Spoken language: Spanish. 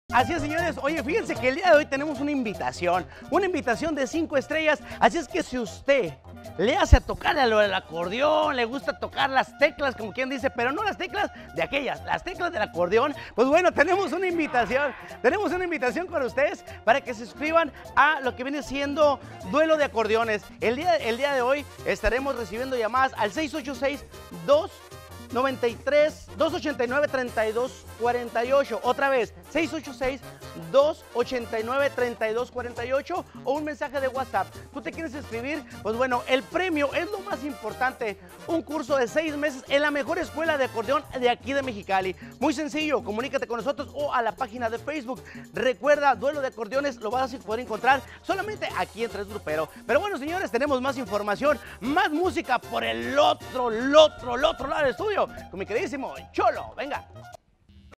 Así es, señores. Oye, fíjense que el día de hoy tenemos una invitación de 5 estrellas. Así es que si usted le hace a tocar a lo del acordeón, le gusta tocar las teclas, como quien dice, pero no las teclas de aquellas, las teclas del acordeón, pues bueno, tenemos una invitación. Tenemos una invitación para ustedes para que se suscriban a lo que viene siendo Duelo de Acordeones. El día de hoy estaremos recibiendo llamadas al 686-289-3248. Otra vez, 686-289-3248 o un mensaje de WhatsApp. ¿Tú te quieres inscribir? Pues bueno, el premio es lo más importante. Un curso de 6 meses en la mejor escuela de acordeón de aquí de Mexicali. Muy sencillo, comunícate con nosotros o a la página de Facebook. Recuerda, Duelo de Acordeones lo vas a poder encontrar solamente aquí en Tres Grupero. Pero bueno, señores, tenemos más información, más música por el otro lado del estudio con mi queridísimo Cholo. Venga.